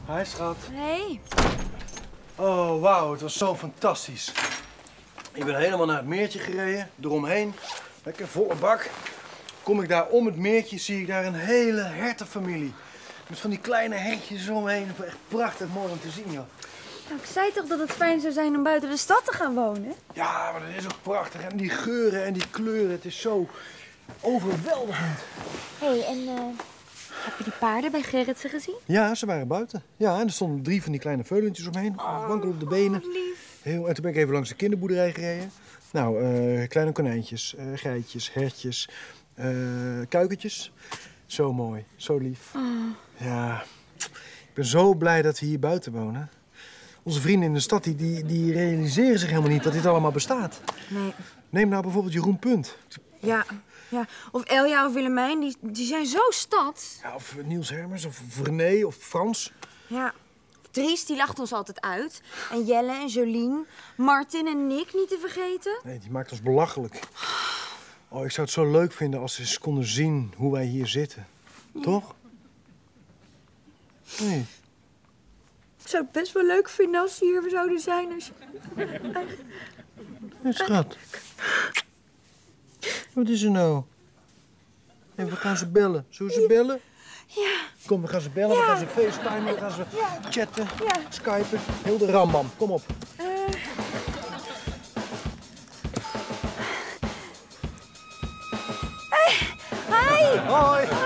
Hi, schat. Hey. Oh, wauw, het was zo fantastisch. Ik ben helemaal naar het meertje gereden, eromheen. Lekker volle bak. Kom ik daar om het meertje, zie ik daar een hele hertenfamilie. Met van die kleine hertjes omheen. Echt prachtig mooi om te zien, joh. Nou, ik zei toch dat het fijn zou zijn om buiten de stad te gaan wonen? Ja, maar dat is ook prachtig. En die geuren en die kleuren, het is zo overweldigend. Hé, en heb je die paarden bij Gerritsen gezien? Ja, ze waren buiten. Ja, en er stonden 3 van die kleine veulentjes omheen. Wankel op de benen. Lief. En toen ben ik even langs de kinderboerderij gereden. Nou, kleine konijntjes, geitjes, hertjes, kuikentjes. Zo mooi, zo lief. Ja, ik ben zo blij dat we hier buiten wonen. Onze vrienden in de stad, die realiseren zich helemaal niet dat dit allemaal bestaat. Nee. Neem nou bijvoorbeeld Jeroen Punt. Ja. Of Elja of Willemijn, die zijn zo stad. Ja, of Niels Hermers, of René, of Frans. Ja. Dries, die lacht ons altijd uit. En Jelle en Jolien, Martin en Nick niet te vergeten. Nee, die maakt ons belachelijk. Oh, ik zou het zo leuk vinden als ze eens konden zien hoe wij hier zitten. Ja. Toch? Nee. Ik zou het best wel leuk vinden als ze hier zouden zijn. Als... Ja, schat. Wat is er nou? En we gaan ze bellen. Zullen we ze bellen? Ja. Kom, we gaan ze bellen, we gaan ze facetimen, we gaan ze chatten, skypen. Heel de rambam, kom op. Hi! Hoi!